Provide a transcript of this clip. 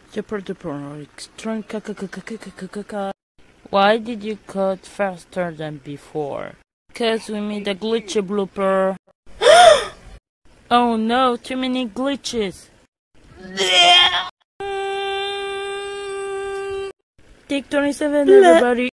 Super duper extreme. Why did you cut faster than before? Cause we made a glitchy blooper. Oh no, too many glitches. Take 27, everybody.